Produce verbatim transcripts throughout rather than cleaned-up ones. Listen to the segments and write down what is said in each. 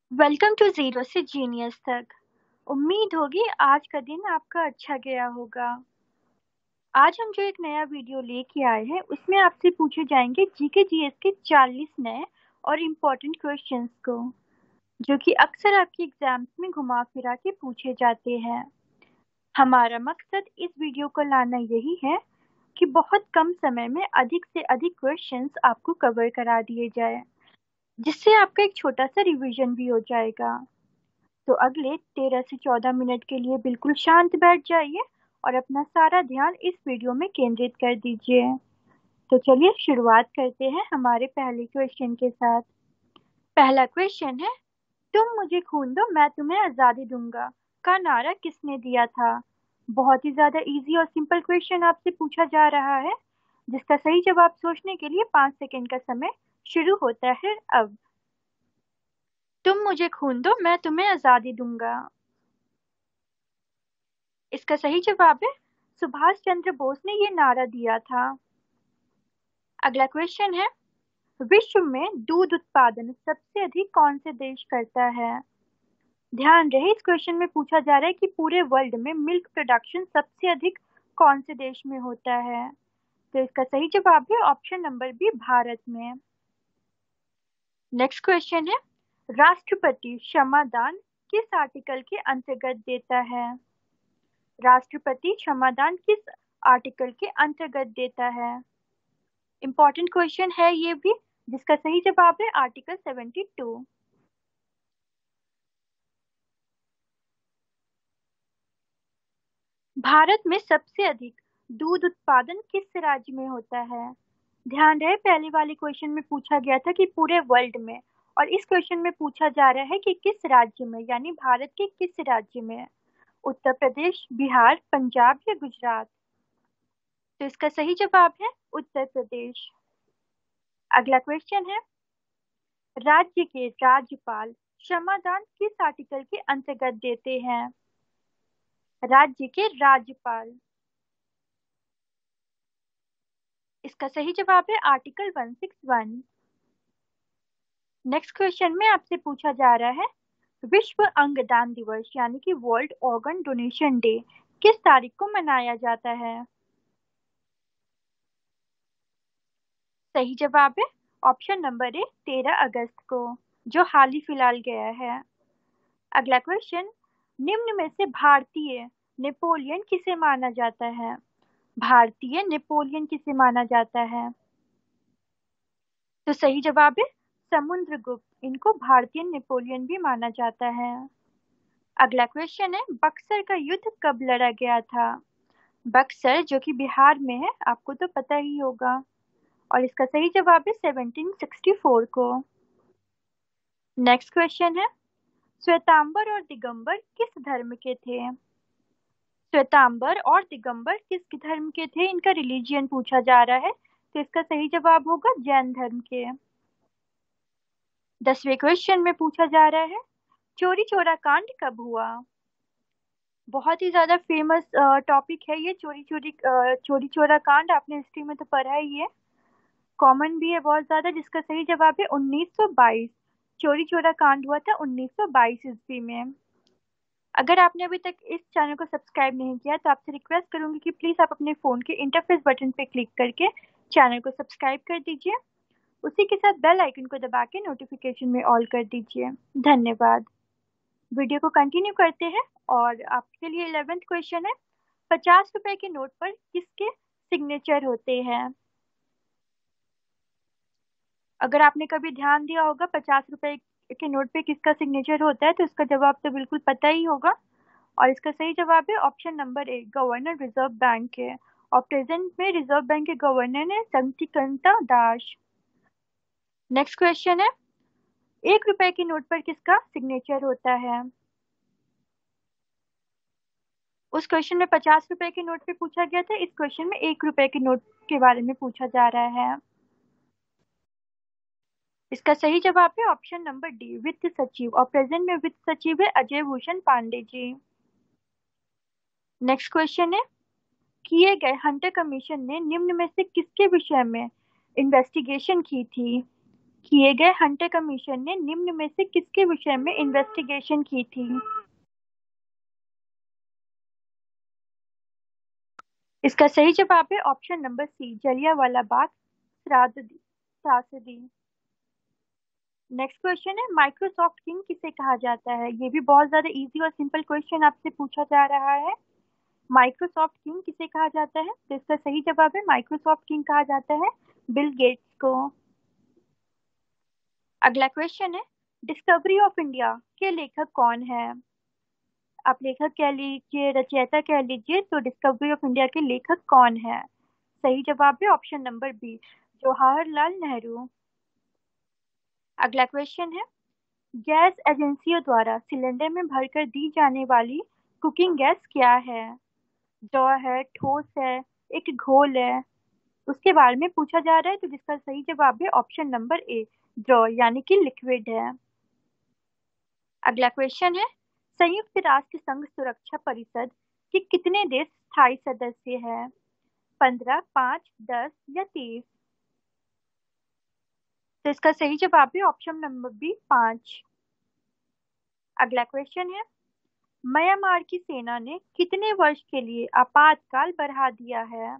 Welcome to zero से genius तक। उम्मीद होगी आज का दिन आपका अच्छा गया होगा। आज हम जो एक नया वीडियो लेके आए हैं उसमें आपसे पूछे जाएंगे जीके जीएस के चालीस नए और इम्पोर्टेंट क्वेश्चंस को, जो कि अक्सर आपके एग्जाम्स में घुमा फिरा के पूछे जाते हैं। हमारा मकसद इस वीडियो को लाना यही है कि बहुत कम समय में अधिक से अधिक क्वेश्चंस आपको कवर करा दिए जाए, जिससे आपका एक छोटा सा रिवीजन भी हो जाएगा। तो अगले तेरह से चौदह मिनट के लिए बिल्कुल शांत बैठ जाइए और अपना सारा ध्यान इस वीडियो में केंद्रित कर दीजिए। तो चलिए शुरुआत करते हैं हमारे पहले क्वेश्चन के साथ। पहला क्वेश्चन है, तुम मुझे खून दो मैं तुम्हें आजादी दूंगा का नारा किसने दिया था? बहुत ही ज्यादा इजी और सिंपल क्वेश्चन आपसे पूछा जा रहा है, जिसका सही जवाब सोचने के लिए पाँच सेकंड का समय शुरू होता है अब। तुम मुझे खून दो मैं तुम्हें आजादी दूंगा। इसका सही जवाब है सुभाष चंद्र बोस ने ये नारा दिया था। अगला क्वेश्चन है, विश्व में दूध उत्पादन सबसे अधिक कौन से देश करता है? ध्यान रहे इस क्वेश्चन में पूछा जा रहा है कि पूरे वर्ल्ड में मिल्क प्रोडक्शन सबसे अधिक कौन से देश में होता है? तो इसका सही जवाब है ऑप्शन नंबर बी, भारत में। नेक्स्ट क्वेश्चन है, राष्ट्रपति क्षमादान किस आर्टिकल के अंतर्गत देता है? राष्ट्रपति क्षमादान किस आर्टिकल के अंतर्गत देता है? इंपॉर्टेंट क्वेश्चन है ये भी, जिसका सही जवाब है आर्टिकल बहत्तर। भारत में सबसे अधिक दूध उत्पादन किस राज्य में होता है? ध्यान रहे पहले वाले क्वेश्चन में पूछा गया था कि पूरे वर्ल्ड में, और इस क्वेश्चन में पूछा जा रहा है कि किस राज्य में, यानी भारत के किस राज्य में। उत्तर प्रदेश, बिहार, पंजाब या गुजरात? तो इसका सही जवाब है उत्तर प्रदेश। अगला क्वेश्चन है, राज्य के राज्यपाल क्षमादान किस आर्टिकल के अंतर्गत देते हैं? राज्य के राज्यपाल। इसका सही जवाब है आर्टिकल एक सौ इकसठ। नेक्स्ट क्वेश्चन में आपसे पूछा जा रहा है, विश्व अंगदान दिवस यानी कि वर्ल्ड ऑर्गन डोनेशन डे किस तारीख को मनाया जाता है? सही जवाब है ऑप्शन नंबर ए, तेरह अगस्त को, जो हाल ही फिलहाल गया है। अगला क्वेश्चन, निम्न में से भारतीय नेपोलियन किसे माना जाता है? भारतीय नेपोलियन किसे माना जाता है? तो सही जवाब है समुद्रगुप्त, इनको भारतीय नेपोलियन भी माना जाता है। अगला क्वेश्चन है, बक्सर का युद्ध कब लड़ा गया था? बक्सर जो कि बिहार में है, आपको तो पता ही होगा, और इसका सही जवाब है सत्रह सौ चौंसठ को। नेक्स्ट क्वेश्चन है, श्वेतांबर और दिगंबर किस धर्म के थे? श्वेतांबर और दिगंबर किस धर्म के थे, इनका रिलीजियन पूछा जा रहा है, तो इसका सही जवाब होगा जैन धर्म के। दसवें क्वेश्चन में पूछा जा रहा है, चोरी चोरा कांड कब हुआ? बहुत ही ज्यादा फेमस टॉपिक है ये, चोरी चोरी चोरी चोरा कांड, आपने हिस्ट्री में तो पढ़ा ही है, कॉमन भी है बहुत ज्यादा। जिसका सही जवाब है उन्नीस सौ बाईस। चोरी चोरा कांड हुआ था उन्नीस सौ बाईस ईस्वी में। अगर आपने अभी तक इस चैनल को सब्सक्राइब नहीं किया तो आपसे रिक्वेस्ट करूंगी कि प्लीज आप अपने फोन के इंटरफेस बटन पे क्लिक करके चैनल को सब्सक्राइब कर दीजिए। उसी के साथ बेल आइकन को दबा के नोटिफिकेशन में ऑल कर दीजिए। धन्यवाद। वीडियो को कंटिन्यू करते हैं और आपके लिए इलेवेंथ क्वेश्चन है, पचास रुपए के नोट पर किसके सिग्नेचर होते हैं? अगर आपने कभी ध्यान दिया होगा पचास रुपए के नोट पे किसका सिग्नेचर होता है, तो इसका जवाब तो बिल्कुल पता ही होगा, और इसका सही जवाब है option number A, governor reserve bank के। और प्रेजेंट में रिजर्व बैंक के गवर्नर है शक्तिकांता दास। नेक्स्ट क्वेश्चन है, एक रुपए के नोट पर किसका सिग्नेचर होता है? उस क्वेश्चन में पचास रुपए के नोट पे पूछा गया था, इस क्वेश्चन में एक रुपए के नोट के बारे में पूछा जा रहा है। इसका सही जवाब है ऑप्शन नंबर डी, वित्त सचिव, और प्रेजेंट में वित्त सचिव है अजय भूषण पांडे जी। नेक्स्ट क्वेश्चन है, किए गए हंटर कमीशन ने निम्न में से किसके विषय में इन्वेस्टिगेशन की थी? किए गए हंटर कमीशन ने निम्न में से किसके विषय में इन्वेस्टिगेशन की थी? इसका सही जवाब है option number C, Jallianwala Bagh त्रासदी। नेक्स्ट क्वेश्चन है, माइक्रोसॉफ्ट किंग किसे कहा जाता है? ये भी बहुत ज्यादा इजी और सिंपल क्वेश्चन आपसे पूछा जा रहा है। माइक्रोसॉफ्ट किंग किसे कहा जाता है? तो इसका सही जवाब है माइक्रोसॉफ्ट किंग कहा जाता है बिल गेट्स को। अगला क्वेश्चन है, डिस्कवरी ऑफ इंडिया के लेखक कौन है? आप लेखक कह लीजिए, रचयिता कह लीजिए, तो डिस्कवरी ऑफ इंडिया के लेखक कौन है? सही जवाब है option number B, Jawaharlal Nehru. अगला क्वेश्चन है, गैस एजेंसियों द्वारा सिलेंडर में भरकर दी जाने वाली कुकिंग गैस क्या है? जौ है, ठोस है, एक घोल है, उसके बारे में पूछा जा रहा है, तो जिसका सही जवाब है ऑप्शन नंबर ए, जौ यानी कि लिक्विड है। अगला क्वेश्चन है, संयुक्त राष्ट्र संघ सुरक्षा परिषद के कितने देश स्थायी सदस्य हैं? पंद्रह, पांच, दस या तीस? तो इसका सही जवाब है ऑप्शन नंबर बी, पांच। अगला क्वेश्चन है, म्यांमार की सेना ने कितने वर्ष के लिए आपातकाल बढ़ा दिया है?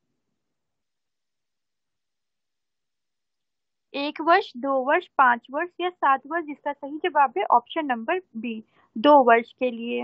एक वर्ष, दो वर्ष, पांच वर्ष या सात वर्ष? जिसका सही जवाब है ऑप्शन नंबर बी, दो वर्ष के लिए।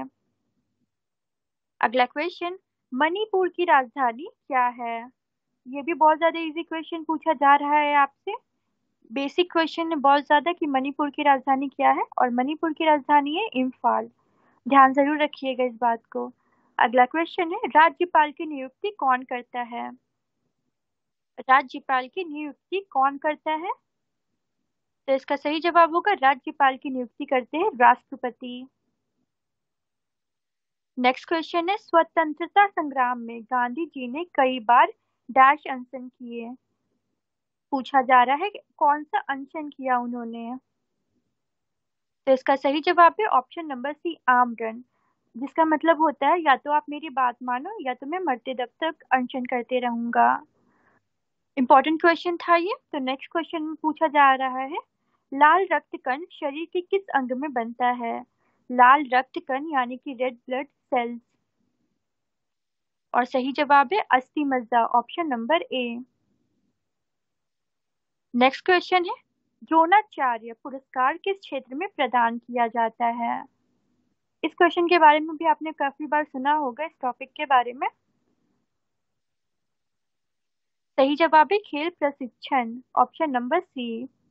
अगला क्वेश्चन, मणिपुर की राजधानी क्या है? ये भी बहुत ज्यादा इजी क्वेश्चन पूछा जा रहा है आपसे। बेसिक क्वेश्चन है बहुत ज्यादा कि मणिपुर की राजधानी क्या है, और मणिपुर की राजधानी है इम्फाल। ध्यान जरूर रखिएगा इस बात को। अगला क्वेश्चन है, राज्यपाल की नियुक्ति कौन करता है? राज्यपाल की नियुक्ति कौन करता है? तो इसका सही जवाब होगा राज्यपाल की नियुक्ति करते हैं राष्ट्रपति। नेक्स्ट क्वेश्चन है, स्वतंत्रता संग्राम में गांधी जी ने कई बार डैश अनशन किए। पूछा जा रहा है कि कौन सा अनशन किया उन्होंने? तो इसका सही जवाब है ऑप्शन नंबर सी, आमरण। जिसका मतलब होता है या तो आप मेरी बात मानो या तो मैं मरते दम तक अनशन करते रहूंगा। इंपॉर्टेंट क्वेश्चन था ये। तो नेक्स्ट क्वेश्चन में पूछा जा रहा है, लाल रक्त कण शरीर के किस अंग में बनता है? लाल रक्त कण यानी कि रेड ब्लड सेल्स। और सही जवाब है अस्थि मज्जा, option number A. Next question है, द्रोणाचार्य पुरस्कार किस क्षेत्र में प्रदान किया जाता है? इस क्वेश्चन के बारे में भी आपने काफी बार सुना होगा, इस टॉपिक के बारे में। सही जवाब है खेल प्रशिक्षण, ऑप्शन नंबर सी।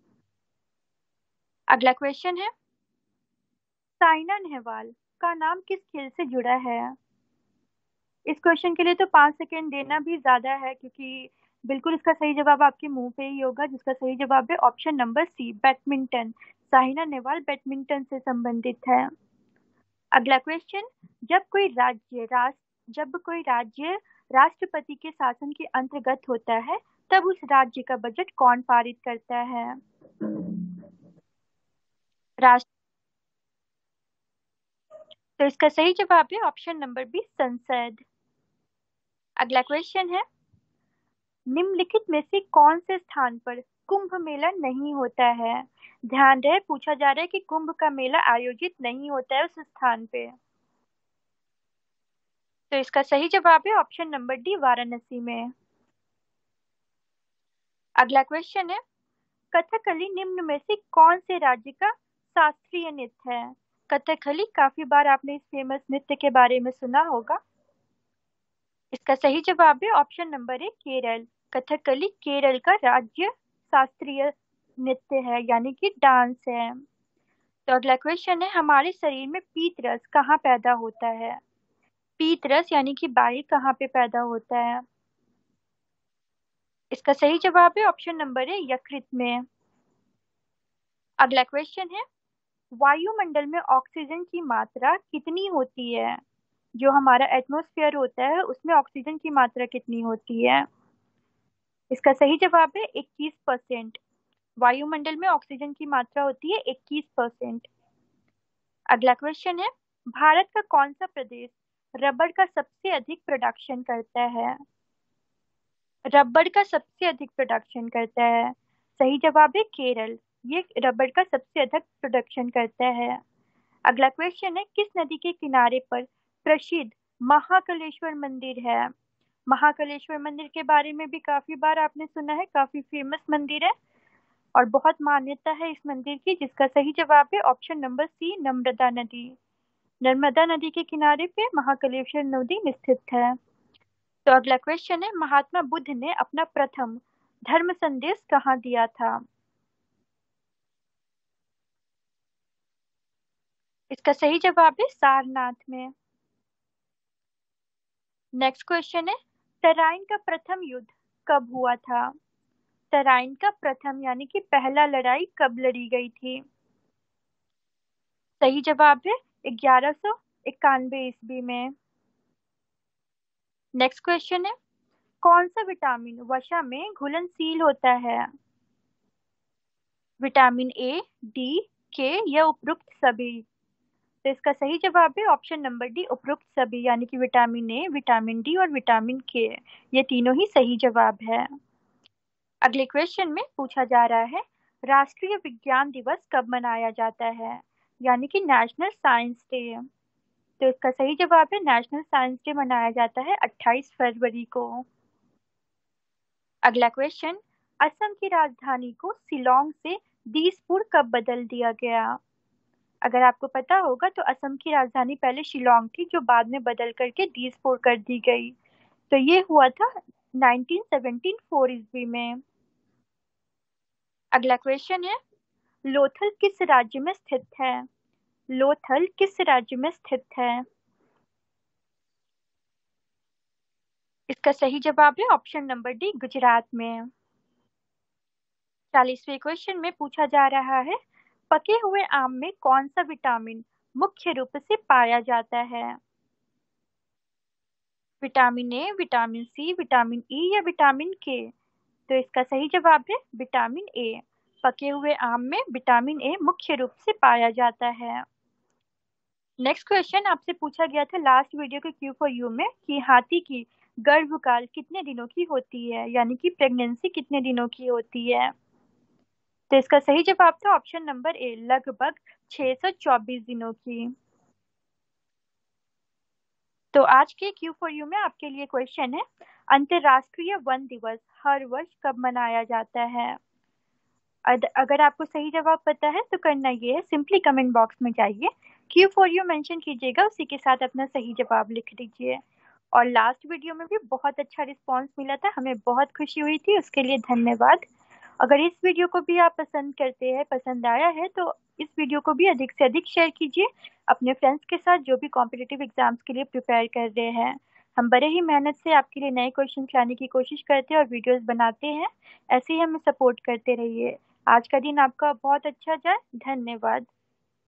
अगला क्वेश्चन है, साइना नेहवाल का नाम किस खेल से जुड़ा है? इस क्वेश्चन के लिए तो पांच सेकेंड देना भी ज्यादा है, क्योंकि बिल्कुल इसका सही जवाब आपके मुंह पे ही होगा। जिसका सही जवाब है option number C, badminton. Saina Nehwal badminton से संबंधित है। अगला क्वेश्चन, जब कोई राज्य राष्ट्र जब कोई राज्य राष्ट्रपति के शासन के अंतर्गत होता है, तब उस राज्य का बजट कौन पारित करता है? राष्ट्र तो इसका सही जवाब है ऑप्शन नंबर बी, संसद। अगला क्वेश्चन है, निम्नलिखित में से कौन से स्थान पर कुंभ मेला नहीं होता है? ध्यान रहे, पूछा जा रहा है कि कुंभ का मेला आयोजित नहीं होता है उस स्थान पे। तो इसका सही जवाब है ऑप्शन नंबर डी, वाराणसी में। अगला क्वेश्चन है, कथकली निम्न में से कौन से राज्य का शास्त्रीय नृत्य है? कथकली काफी बार आपने इस फेमस नृत्य के बारे में सुना होगा। इसका सही जवाब है option number A, Kerala. Kathakali Kerala का राज्य शास्त्रीय नृत्य है, यानी कि डांस है। तो अगला क्वेश्चन है, हमारे शरीर में पीत रस कहाँ पैदा होता है? पीत रस यानी कि बाई कहाँ पे पैदा होता है? इसका सही जवाब है ऑप्शन नंबर है, यकृत में। अगला क्वेश्चन है, वायुमंडल में ऑक्सीजन की मात्रा कितनी होती है? जो हमारा एटमॉस्फेयर होता है उसमें ऑक्सीजन की मात्रा कितनी होती है? इसका सही जवाब है इक्कीस परसेंट। वायुमंडल में ऑक्सीजन की मात्रा होती है इक्कीस परसेंट। अगला क्वेश्चन है, भारत का कौन सा प्रदेश रबड़ का सबसे अधिक प्रोडक्शन करता है? रबड़ का सबसे अधिक प्रोडक्शन करता है। सही जवाब है केरल। ये रबड़ का सबसे अधिक प्रोडक्शन करता है। अगला क्वेश्चन है, किस नदी के किनारे पर प्रसिद्ध महाकालेश्वर मंदिर है? महाकालेश्वर मंदिर के बारे में भी काफी बार आपने सुना है, काफी फेमस मंदिर है और बहुत मान्यता है इस मंदिर की, जिसका सही जवाब है ऑप्शन नंबर सी, नर्मदा नदी। नर्मदा नदी के किनारे पे महाकालेश्वर नदी स्थित है। तो अगला क्वेश्चन है, महात्मा बुद्ध ने अपना प्रथम धर्म संदेश कहाँ दिया था? इसका सही जवाब है सारनाथ में। नेक्स्ट क्वेश्चन है, तराइन का प्रथम युद्ध कब हुआ था? तराइन का प्रथम यानी कि पहला लड़ाई कब लड़ी गई थी? सही जवाब है ग्यारह सौ इक्यानवे ईस्वी में। नेक्स्ट क्वेश्चन है, कौन सा विटामिन वसा में घुलनशील होता है? विटामिन ए, डी, के या उपरोक्त सभी? तो इसका सही जवाब है ऑप्शन नंबर डी, उपरोक्त सभी, यानी कि विटामिन ए, विटामिन डी और विटामिन के, ये तीनों ही सही जवाब है। अगले क्वेश्चन में पूछा जा रहा है, राष्ट्रीय विज्ञान दिवस कब मनाया जाता है, यानी कि नेशनल साइंस डे? तो इसका सही जवाब है नेशनल साइंस डे मनाया जाता है अट्ठाईस फरवरी को। अगला क्वेश्चन, असम की राजधानी को शिलोंग से दीसपुर कब बदल दिया गया? अगर आपको पता होगा तो असम की राजधानी पहले शिलोंग थी, जो बाद में बदल करके दीसपुर कर दी गई। तो ये हुआ था नाइनटीन सेवेंटी फोर ईस्वी में। अगला क्वेश्चन है, लोथल किस राज्य में स्थित है? लोथल किस राज्य में स्थित है? इसका सही जवाब है ऑप्शन नंबर डी, गुजरात में। चालीसवें क्वेश्चन में पूछा जा रहा है, पके हुए आम में कौन सा विटामिन मुख्य रूप से पाया जाता है? Vitamin A, vitamin C, vitamin E या विटामिन के? तो इसका सही जवाब है विटामिन ए। पके हुए आम में विटामिन ए मुख्य रूप से पाया जाता है। नेक्स्ट क्वेश्चन आपसे पूछा गया था लास्ट वीडियो के क्यू फॉर यू में कि हाथी की गर्भकाल कितने दिनों की होती है, यानी कि प्रेगनेंसी कितने दिनों की होती है? तो इसका सही जवाब था ऑप्शन नंबर ए, लगभग छह सौ चौबीस दिनों की। तो आज के क्यू फॉर यू में आपके लिए क्वेश्चन है, अंतरराष्ट्रीय वन दिवस हर वर्ष कब मनाया जाता है? अद- अगर आपको सही जवाब पता है तो करना ये है, सिंपली कमेंट बॉक्स में जाइए, क्यू फॉर यू मेंशन कीजिएगा, उसी के साथ अपना सही जवाब लिख दीजिए। और लास्ट वीडियो में भी बहुत अच्छा रिस्पांस मिला था, हमें बहुत खुशी हुई थी, उसके लिए धन्यवाद। अगर इस वीडियो को भी आप पसंद करते हैं, पसंद आया है, तो इस वीडियो को भी अधिक से अधिक शेयर कीजिए अपने फ्रेंड्स के साथ जो भी कॉम्पिटिटिव एग्जाम्स के लिए प्रिपेयर कर रहे हैं। हम बड़े ही मेहनत से आपके लिए नए क्वेश्चन लाने की कोशिश करते हैं और वीडियोस बनाते हैं, ऐसे ही हमें सपोर्ट करते रहिए। आज का दिन आपका बहुत अच्छा जाए, धन्यवाद।